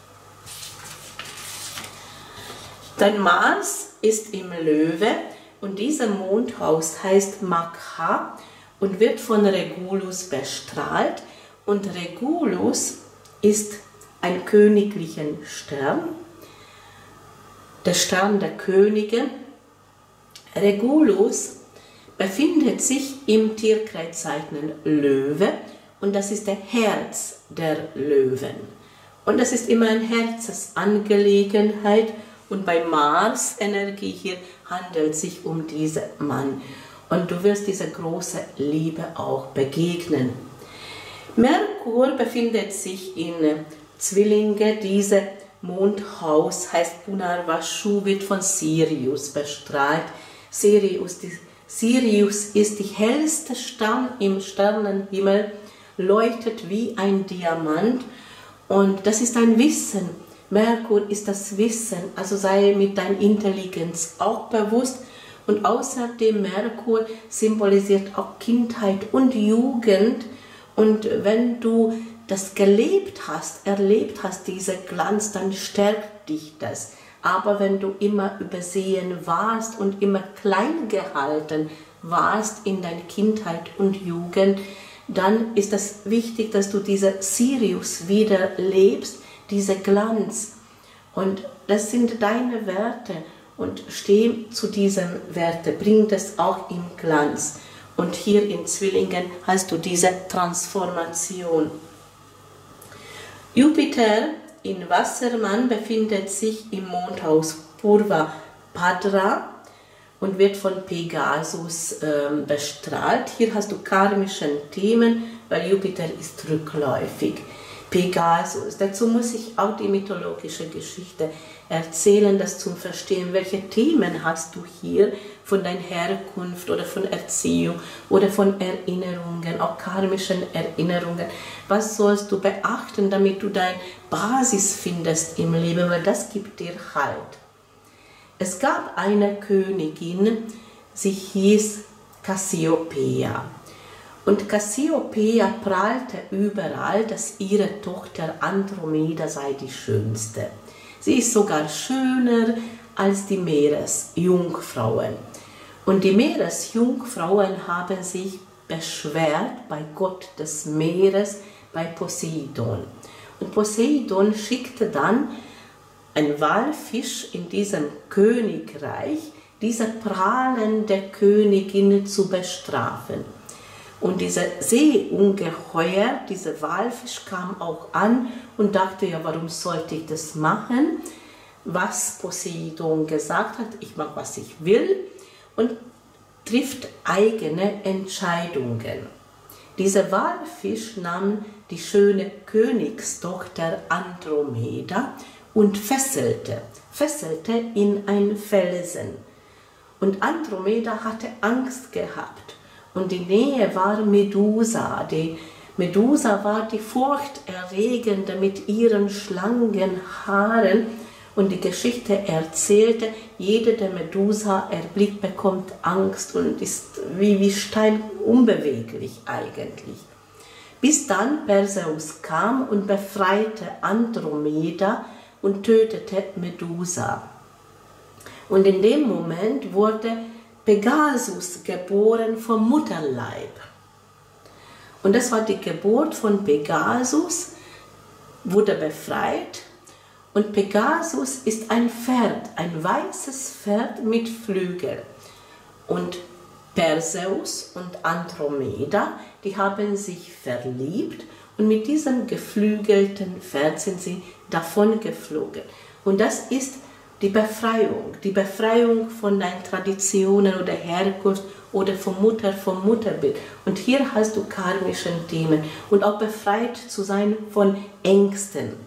Dein Mars ist im Löwe und dieses Mondhaus heißt Magha und wird von Regulus bestrahlt. Und Regulus ist ein königlicher Stern, der Stern der Könige. Regulus befindet sich im Tierkreiszeichen Löwe und das ist der Herz der Löwen. Und das ist immer eine Herzensangelegenheit und bei Mars-Energie hier handelt es sich um diesen Mann. Und du wirst dieser großen Liebe auch begegnen. Merkur befindet sich in Zwillinge, dieses Mondhaus heißt Punarvashu, wird von Sirius bestrahlt. Sirius ist die hellste Stern im Sternenhimmel, leuchtet wie ein Diamant und das ist ein Wissen. Merkur ist das Wissen, also sei mit deiner Intelligenz auch bewusst und außerdem Merkur symbolisiert auch Kindheit und Jugend und wenn du das gelebt hast, erlebt hast, dieser Glanz, dann stärkt dich das. Aber wenn du immer übersehen warst und immer klein gehalten warst in deiner Kindheit und Jugend, dann ist es wichtig, dass du diese Sirius wieder lebst, dieser Glanz. Und das sind deine Werte und steh zu diesen Werten, bring das auch im Glanz. Und hier in Zwillingen hast du diese Transformation. Jupiter in Wassermann befindet sich im Mondhaus Purva Bhadra und wird von Pegasus bestrahlt. Hier hast du karmische Themen, weil Jupiter ist rückläufig. Pegasus, dazu muss ich auch die mythologische Geschichte erzählen, das zum Verstehen, welche Themen hast du hier von deiner Herkunft oder von Erziehung oder von Erinnerungen, auch karmischen Erinnerungen. Was sollst du beachten, damit du deine Basis findest im Leben, weil das gibt dir Halt. Es gab eine Königin, sie hieß Cassiopeia. Und Cassiopeia prahlte überall, dass ihre Tochter Andromeda sei die schönste. Sie ist sogar schöner als die Meeresjungfrauen. Und die Meeresjungfrauen haben sich beschwert bei Gott des Meeres, bei Poseidon. Und Poseidon schickte dann einen Walfisch in diesem Königreich, diese prahlende Königin zu bestrafen. Und dieser Seeungeheuer, dieser Walfisch kam auch an und dachte, ja, warum sollte ich das machen? Was Poseidon gesagt hat, ich mache, was ich will, und trifft eigene Entscheidungen. Dieser Walfisch nahm die schöne Königstochter Andromeda und fesselte in ein Felsen. Und Andromeda hatte Angst gehabt. Und die Nähe war Medusa. Die Medusa war die furchterregende mit ihren Schlangenhaaren. Und die Geschichte erzählte, jeder, der Medusa erblickt, bekommt Angst und ist wie Stein unbeweglich eigentlich. Bis dann Perseus kam und befreite Andromeda und tötete Medusa. Und in dem Moment wurde Pegasus geboren vom Mutterleib. Und das war die Geburt von Pegasus, wurde befreit. Und Pegasus ist ein Pferd, ein weißes Pferd mit Flügeln. Und Perseus und Andromeda, die haben sich verliebt und mit diesem geflügelten Pferd sind sie davon geflogen. Und das ist die Befreiung von deinen Traditionen oder Herkunft oder vom Mutterbild. Und hier hast du karmischen Themen und auch befreit zu sein von Ängsten.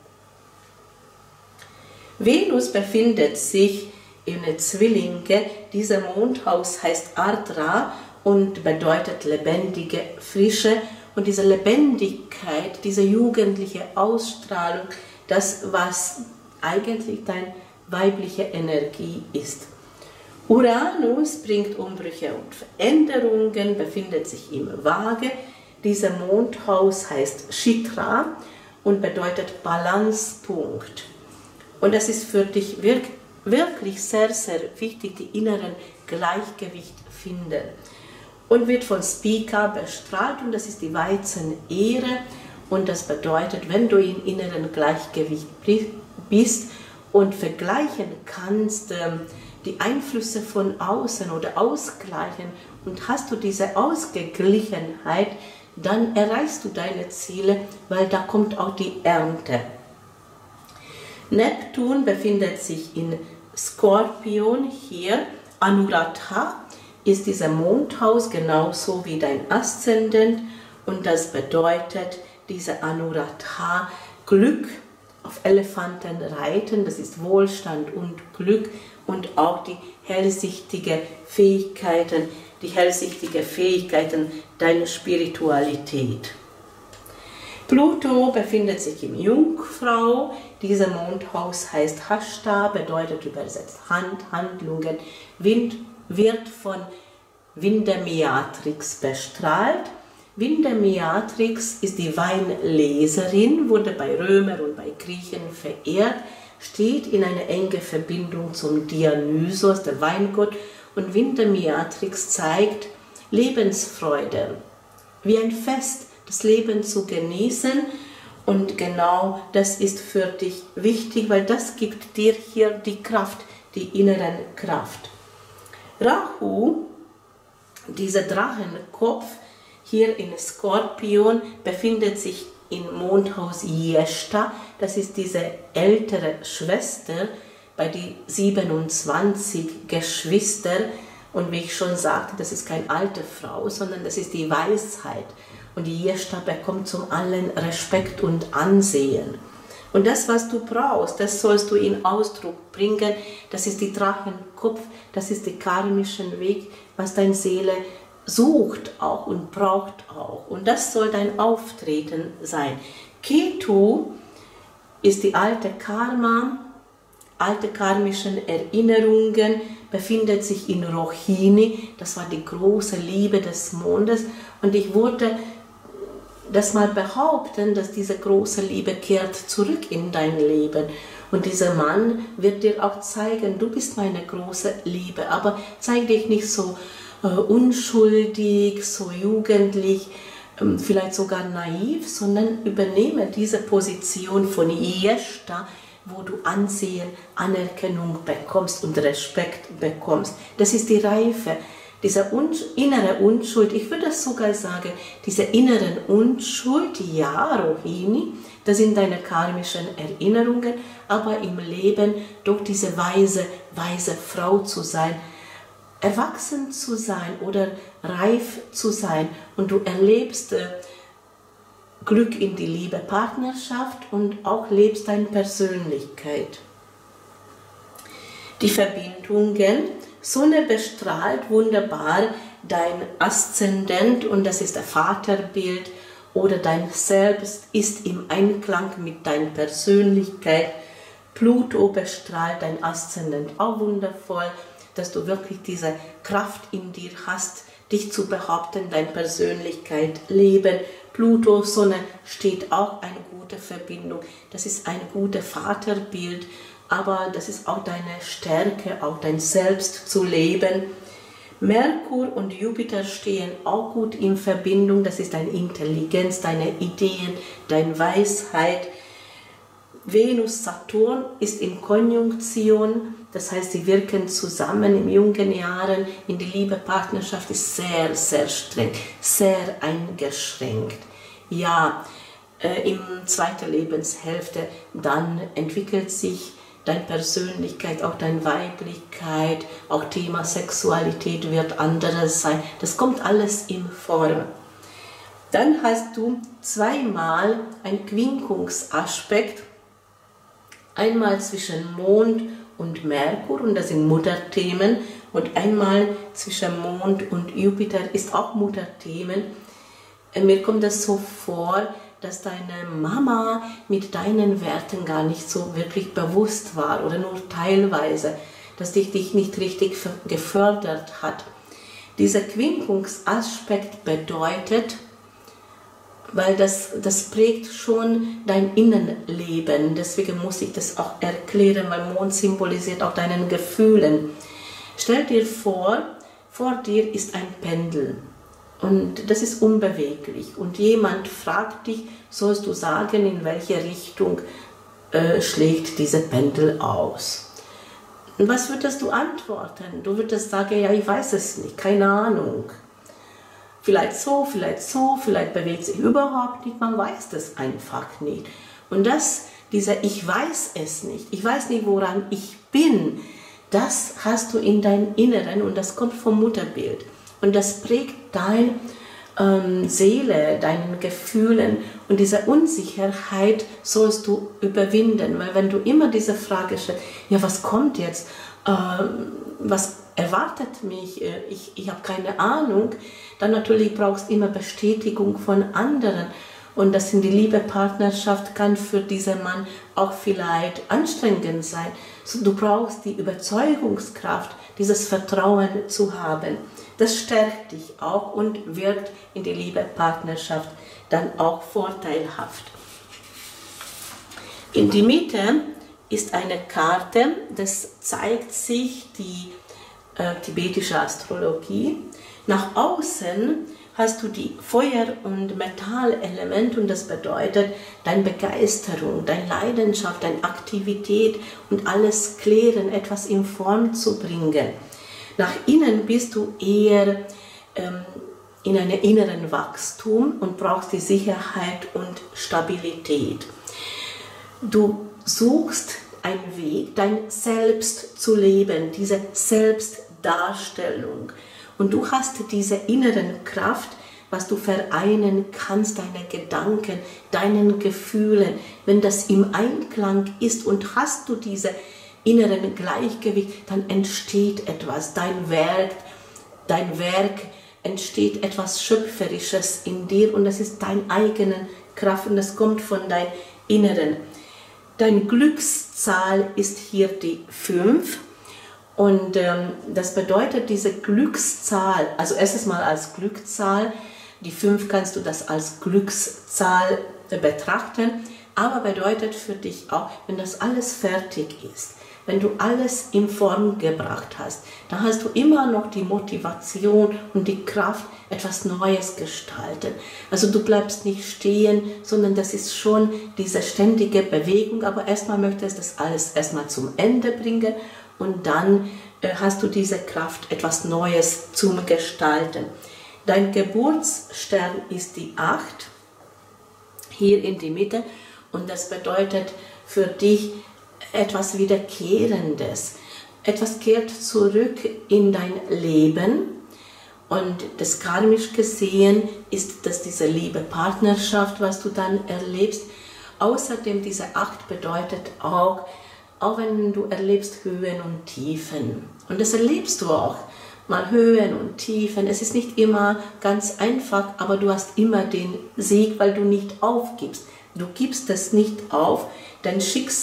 Venus befindet sich in Zwillinge. Dieser Mondhaus heißt Ardra und bedeutet lebendige Frische. Und diese Lebendigkeit, diese jugendliche Ausstrahlung, das, was eigentlich deine weibliche Energie ist. Uranus bringt Umbrüche und Veränderungen, befindet sich im Waage. Dieser Mondhaus heißt Chitra und bedeutet Balancepunkt. Und das ist für dich wirklich sehr, sehr wichtig, die inneren Gleichgewicht finden. Und wird von Spica bestrahlt und das ist die Weizenehre. Und das bedeutet, wenn du im inneren Gleichgewicht bist und vergleichen kannst, die Einflüsse von außen oder ausgleichen und hast du diese Ausgeglichenheit, dann erreichst du deine Ziele, weil da kommt auch die Ernte. Neptun befindet sich in Skorpion hier. Anuradha ist dieser Mondhaus genauso wie dein Aszendent und das bedeutet, diese Anuradha Glück, auf Elefanten reiten, das ist Wohlstand und Glück und auch die hellsichtige Fähigkeiten deiner Spiritualität. Pluto befindet sich im Jungfrau. Dieser Mondhaus heißt Hashta, bedeutet übersetzt Handlungen, wird von Vindemiatrix bestrahlt. Vindemiatrix ist die Weinleserin, wurde bei Römern und bei Griechen verehrt, steht in einer engen Verbindung zum Dionysos, der Weingott, und Vindemiatrix zeigt Lebensfreude, wie ein Fest, das Leben zu genießen. Und genau das ist für dich wichtig, weil das gibt dir hier die Kraft, die inneren Kraft. Rahu, dieser Drachenkopf, hier in Skorpion, befindet sich im Mondhaus Jeshta. Das ist diese ältere Schwester bei den 27 Geschwistern. Und wie ich schon sagte, das ist keine alte Frau, sondern das ist die Weisheit. Und die Jeshta bekommt zum allen Respekt und Ansehen. Und das, was du brauchst, das sollst du in Ausdruck bringen. Das ist die Drachenkopf, das ist der karmische Weg, was deine Seele sucht auch und braucht auch. Und das soll dein Auftreten sein. Ketu ist die alte Karma, alte karmischen Erinnerungen, befindet sich in Rohini. Das war die große Liebe des Mondes. Und ich würde das mal behaupten, dass diese große Liebe kehrt zurück in dein Leben. Und dieser Mann wird dir auch zeigen, du bist meine große Liebe, aber zeig dich nicht so unschuldig, so jugendlich, vielleicht sogar naiv, sondern übernehme diese Position von Jeshta, wo du Ansehen, Anerkennung bekommst und Respekt bekommst. Das ist die Reife, diese innere Unschuld. Ich würde sogar sagen, diese inneren Unschuld, ja, Rohini, das sind deine karmischen Erinnerungen, aber im Leben doch diese weise Frau zu sein, erwachsen zu sein oder reif zu sein, und du erlebst Glück in die Liebe, Partnerschaft und auch lebst deine Persönlichkeit. Die Verbindungen, Sonne bestrahlt wunderbar dein Aszendent, und das ist das Vaterbild, oder dein Selbst ist im Einklang mit deiner Persönlichkeit. Pluto bestrahlt dein Aszendent auch wundervoll, dass du wirklich diese Kraft in dir hast, dich zu behaupten, deine Persönlichkeit leben. Pluto, Sonne steht auch eine gute Verbindung. Das ist ein gutes Vaterbild, aber das ist auch deine Stärke, auch dein Selbst zu leben. Merkur und Jupiter stehen auch gut in Verbindung. Das ist deine Intelligenz, deine Ideen, deine Weisheit. Venus, Saturn ist in Konjunktion, das heißt, sie wirken zusammen in jungen Jahren. In die Liebe, Partnerschaft ist sehr, sehr streng, sehr eingeschränkt. Ja, im zweiten Lebenshälfte, dann entwickelt sich deine Persönlichkeit, auch deine Weiblichkeit, auch Thema Sexualität wird anderes sein. Das kommt alles in Form. Dann hast du zweimal einen Quinkungsaspekt, einmal zwischen Mond und Merkur, und das sind Mutterthemen, und einmal zwischen Mond und Jupiter ist auch Mutterthemen. Mir kommt das so vor, dass deine Mama mit deinen Werten gar nicht so wirklich bewusst war oder nur teilweise, dass dich nicht richtig gefördert hat. Dieser Quinkungsaspekt bedeutet, weil das prägt schon dein Innenleben. Deswegen muss ich das auch erklären, weil Mond symbolisiert auch deinen Gefühlen. Stell dir vor dir ist ein Pendel und das ist unbeweglich. Und jemand fragt dich, sollst du sagen, in welche Richtung schlägt diese Pendel aus? Und was würdest du antworten? Du würdest sagen, ja, ich weiß es nicht, keine Ahnung. Vielleicht so, vielleicht bewegt sich überhaupt nicht, man weiß das einfach nicht. Und dieser Ich weiß es nicht, ich weiß nicht, woran ich bin, das hast du in deinem Inneren, und das kommt vom Mutterbild. Und das prägt deine Seele, deinen Gefühlen, und diese Unsicherheit sollst du überwinden, weil wenn du immer diese Frage stellst, ja, was kommt jetzt, was erwartet mich, ich habe keine Ahnung, dann natürlich brauchst du immer Bestätigung von anderen, und das in die Liebe, Partnerschaft kann für diesen Mann auch vielleicht anstrengend sein. So, du brauchst die Überzeugungskraft, dieses Vertrauen zu haben. Das stärkt dich auch und wirkt in die Liebe, Partnerschaft dann auch vorteilhaft. In die Mitte ist eine Karte, das zeigt sich die tibetische Astrologie. Nach außen hast du die Feuer- und Metallelemente, und das bedeutet deine Begeisterung, deine Leidenschaft, deine Aktivität und alles klären, etwas in Form zu bringen. Nach innen bist du eher in einem inneren Wachstum und brauchst die Sicherheit und Stabilität. Du suchst einen Weg, dein Selbst zu leben, diese Selbstdarstellung. Und du hast diese inneren Kraft, was du vereinen kannst, deine Gedanken, deinen Gefühlen. Wenn das im Einklang ist und hast du diese inneren Gleichgewicht, dann entsteht etwas. Dein Werk entsteht etwas Schöpferisches in dir, und das ist deine eigene Kraft und das kommt von deinem Inneren. Dein Glückszahl ist hier die 5 und das bedeutet, diese Glückszahl, also erstes Mal als Glückszahl, die 5 kannst du das als Glückszahl betrachten, aber bedeutet für dich auch, wenn das alles fertig ist, wenn du alles in Form gebracht hast, dann hast du immer noch die Motivation und die Kraft, etwas Neues gestalten. Also du bleibst nicht stehen, sondern das ist schon diese ständige Bewegung, aber erstmal möchtest du das alles erstmal zum Ende bringen und dann hast du diese Kraft, etwas Neues zum Gestalten. Dein Geburtsstern ist die 8, hier in die Mitte, und das bedeutet für dich etwas Wiederkehrendes. Etwas kehrt zurück in dein Leben. Und das karmisch gesehen ist das diese liebe Partnerschaft, was du dann erlebst. Außerdem diese 8 bedeutet auch wenn du erlebst Höhen und Tiefen. Und das erlebst du auch, mal Höhen und Tiefen. Es ist nicht immer ganz einfach, aber du hast immer den Sieg, weil du nicht aufgibst. Du gibst es nicht auf, dein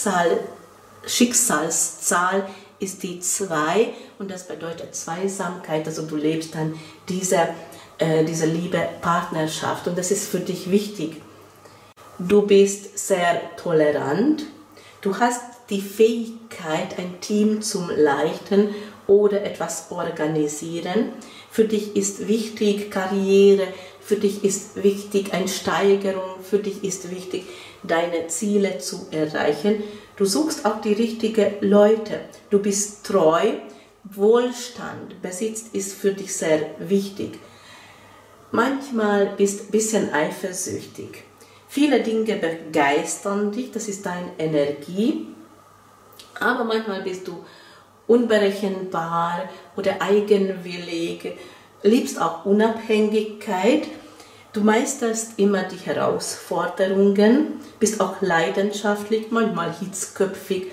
Schicksalszahl ist die 2 und das bedeutet Zweisamkeit, also du lebst dann diese liebe Partnerschaft und das ist für dich wichtig. Du bist sehr tolerant, du hast die Fähigkeit, ein Team zum Leiten oder etwas organisieren. Für dich ist wichtig Karriere, für dich ist wichtig eine Steigerung, für dich ist wichtig, deine Ziele zu erreichen. Du suchst auch die richtigen Leute. Du bist treu, Wohlstand, Besitz ist für dich sehr wichtig. Manchmal bist du ein bisschen eifersüchtig. Viele Dinge begeistern dich, das ist deine Energie. Aber manchmal bist du unberechenbar oder eigenwillig, liebst auch Unabhängigkeit. Du meisterst immer die Herausforderungen, bist auch leidenschaftlich, manchmal hitzköpfig.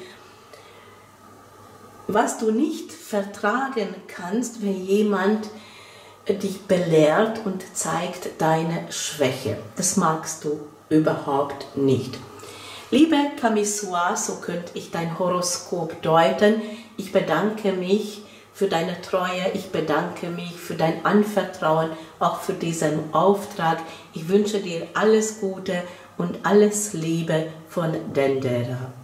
Was du nicht vertragen kannst, wenn jemand dich belehrt und zeigt deine Schwäche. Das magst du überhaupt nicht. Liebe Kamisua, so könnte ich dein Horoskop deuten. Ich bedanke mich für deine Treue, ich bedanke mich für dein Anvertrauen, auch für diesen Auftrag. Ich wünsche dir alles Gute und alles Liebe von Dendera.